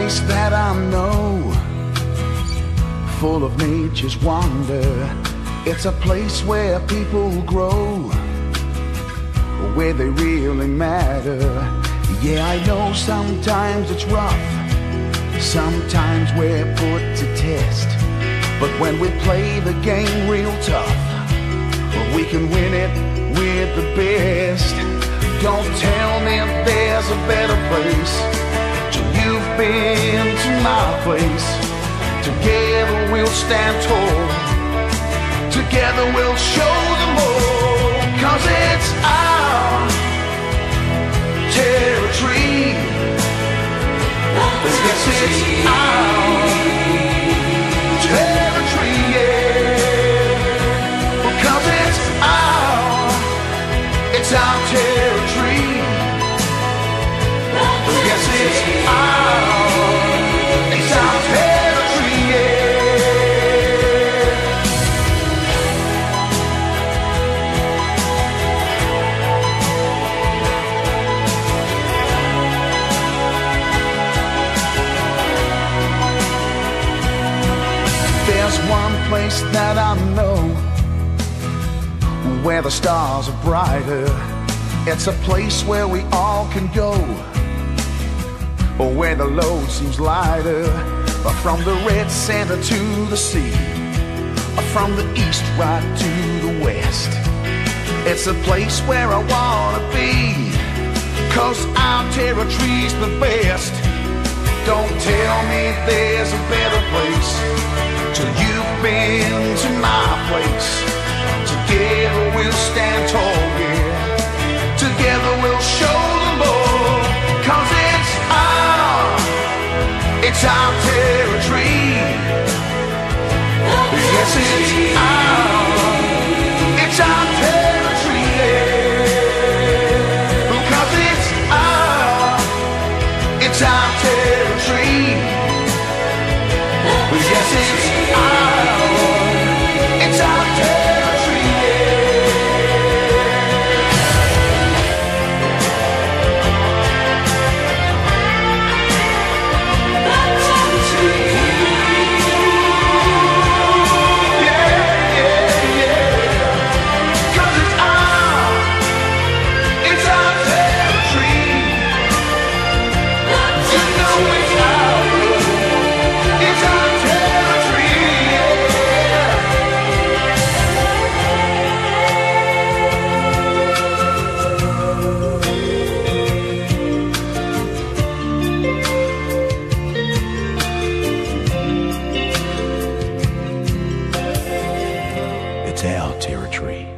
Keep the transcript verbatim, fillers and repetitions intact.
place that I know, full of nature's wonder. It's a place where people grow, where they really matter. Yeah, I know sometimes it's rough, sometimes we're put to test, but when we play the game real tough, we can win it with the best. Don't tell me there's a better place till you've been to my place. Together we'll stand tall, together we'll show them all, 'cause it's our territory. Yes, it's our territory, yeah. Because it's our, it's our territory. Yes, it's our, it's our territory, yeah. There's one place that I know where the stars are brighter. It's a place where we all can go, or where the load seems lighter. But from the red center to the sea, or from the east right to the west, it's a place where I wanna be, 'cause our territory's the best. Don't tell me there's a better place till you've been to my place. Together we'll stand tall, yeah. Together we'll show them all, 'cause it's our, it's our territory. Yes, it's our, it's our territory, yeah. Because it's our, it's our territory. Yes, it's our, it's our territory, it's our territory.